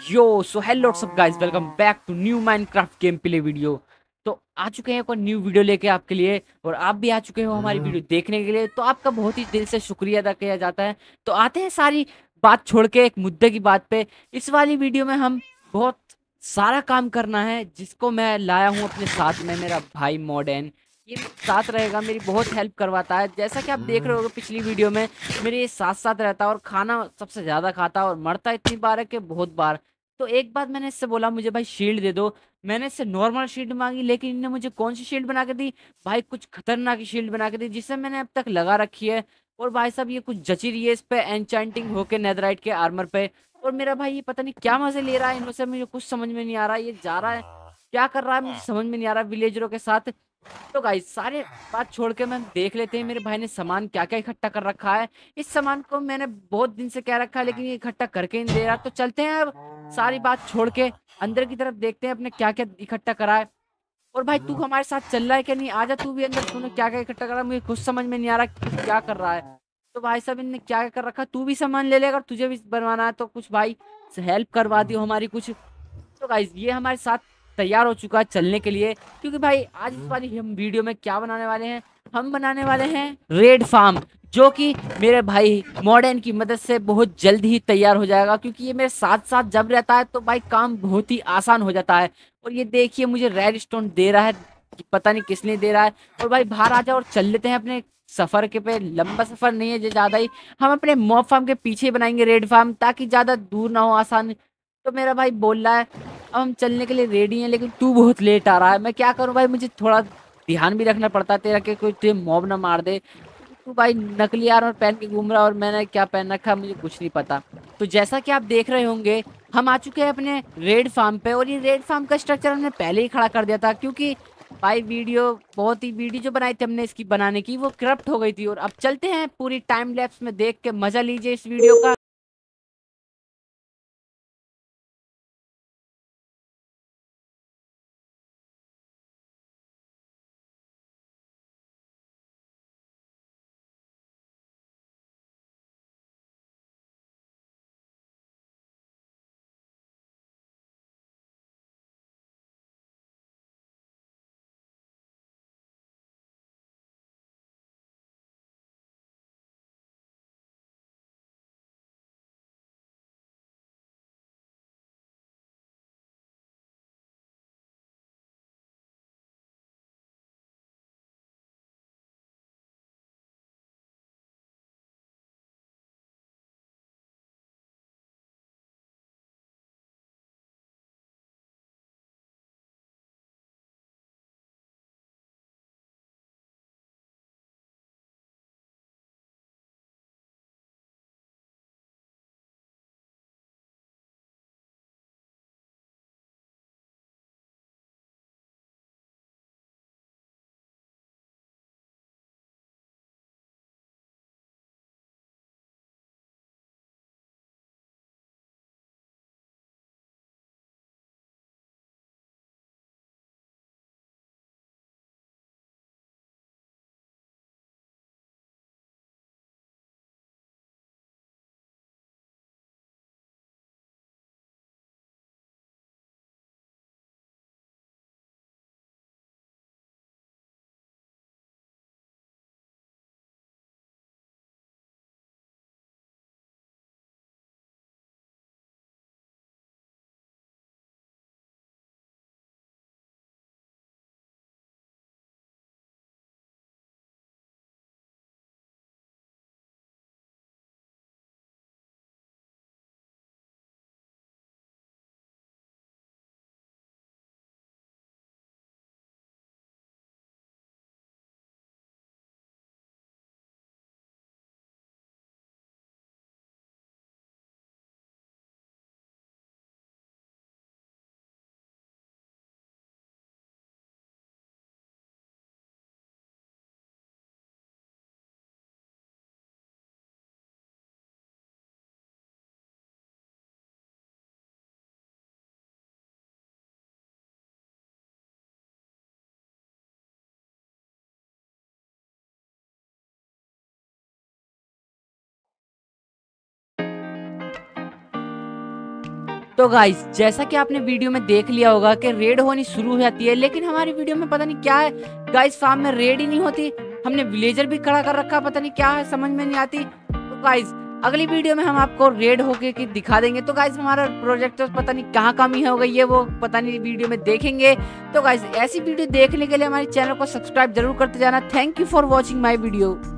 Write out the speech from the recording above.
Yo so hello what's up guys, welcome back to new Minecraft gameplay video. तो आ चुके हैं एक और न्यू वीडियो लेके आपके लिए, और आप भी आ चुके हो हमारी वीडियो देखने के लिए। तो आपका बहुत ही दिल से शुक्रिया अदा किया जाता है। तो आते हैं सारी बात छोड़ के एक मुद्दे की बात पे। इस वाली वीडियो में हम बहुत सारा काम करना है, जिसको मैं लाया हूँ अपने साथ में, मेरा भाई मॉडर्न। ये मेरे साथ रहेगा, मेरी बहुत हेल्प करवाता है। जैसा कि आप देख रहे होगे पिछली वीडियो में, मेरे ये साथ साथ रहता है और खाना सबसे ज्यादा खाता है, और मरता इतनी बार है कि बहुत बार। तो एक बात मैंने इससे बोला, मुझे भाई शील्ड दे दो। मैंने इससे नॉर्मल शील्ड मांगी, लेकिन इन्होंने मुझे कौन सी शील्ड बना के दी भाई, कुछ खतरनाक शील्ड बना के दी, जिसे मैंने अब तक लगा रखी है। और भाई साहब ये कुछ जची रही है इस पे एन्चेंटिंग होके नेदराइट के आर्मर पे। और मेरा भाई ये पता नहीं क्या मजे ले रहा है इनमें से, मुझे कुछ समझ में नहीं आ रहा। ये जा रहा है क्या कर रहा है, मुझे समझ में नहीं आ रहा विलेजरों के साथ। तो गाइस सारे बात छोड़ के हम देख लेते हैं मेरे भाई ने सामान क्या क्या इकट्ठा कर रखा है। इस सामान को मैंने बहुत दिन से कह रखा है, लेकिन ये इकट्ठा करके ही नहीं दे रहा। तो चलते हैं अब सारी बात छोड़ के अंदर की तरफ, देखते हैं अपने क्या क्या इकट्ठा करा है। और भाई तू हमारे साथ चल रहा है क्या? नहीं, आजा तू भी अंदर। तूने क्या क्या इकट्ठा करा, मुझे कुछ समझ में नहीं आ रहा कि तू क्या कर रहा है। तो भाई साहब इनने क्या क्या कर रखा, तू भी सामान ले ले, अगर तुझे भी बनवाना है तो कुछ भाई हेल्प करवा दियो हमारी कुछ। तो गाइज ये हमारे साथ तैयार हो चुका है चलने के लिए, क्योंकि भाई आज इस वाली हम वीडियो में क्या बनाने वाले हैं, हम बनाने वाले हैं रेड फार्म, जो कि मेरे भाई मॉडर्न की मदद से बहुत जल्द ही तैयार हो जाएगा। क्योंकि ये मेरे साथ साथ जब रहता है तो भाई काम बहुत ही आसान हो जाता है। और ये देखिए मुझे रेड स्टोन दे रहा है, कि पता नहीं किस लिए दे रहा है। और भाई बाहर आ जाओ और चल लेते हैं अपने सफर के पे। लंबा सफर नहीं है जो ज्यादा ही, हम अपने मॉब फार्म के पीछे बनाएंगे रेड फार्म, ताकि ज्यादा दूर ना हो, आसान। तो मेरा भाई बोल रहा है अब हम चलने के लिए रेडी हैं, लेकिन तू बहुत लेट आ रहा है। मैं क्या करूं भाई, मुझे थोड़ा ध्यान भी रखना पड़ता है तेरा, कि कोई तुझे मॉब ना मार दे। तू भाई नकली आर्मर पहन के घूम रहा है, और मैंने क्या पहन रखा है मुझे कुछ नहीं पता। तो जैसा कि आप देख रहे होंगे, हम आ चुके हैं अपने रेड फार्म पे। और ये रेड फार्म का स्ट्रक्चर हमने पहले ही खड़ा कर दिया था, क्योंकि भाई वीडियो जो बनाई थी हमने इसकी बनाने की, वो करप्ट हो गई थी। और अब चलते हैं पूरी टाइम लैप्स में, देख के मजा लीजिए इस वीडियो का। तो गाइस जैसा कि आपने वीडियो में देख लिया होगा कि रेड होनी शुरू हो जाती है, लेकिन हमारी वीडियो में पता नहीं क्या है गाइस, फार्म में रेड ही नहीं होती। हमने विलेजर भी खड़ा कर रखा, पता नहीं क्या है, समझ में नहीं आती। तो गाइस अगली वीडियो में हम आपको रेड होके की दिखा देंगे। तो गाइस हमारा प्रोजेक्ट तो पता नहीं कहाँ कमी हो गई है, वो पता नहीं वीडियो में देखेंगे। तो गाइस ऐसी वीडियो देखने के लिए हमारे चैनल को सब्सक्राइब जरूर करते जाना। Thank you for watching my video.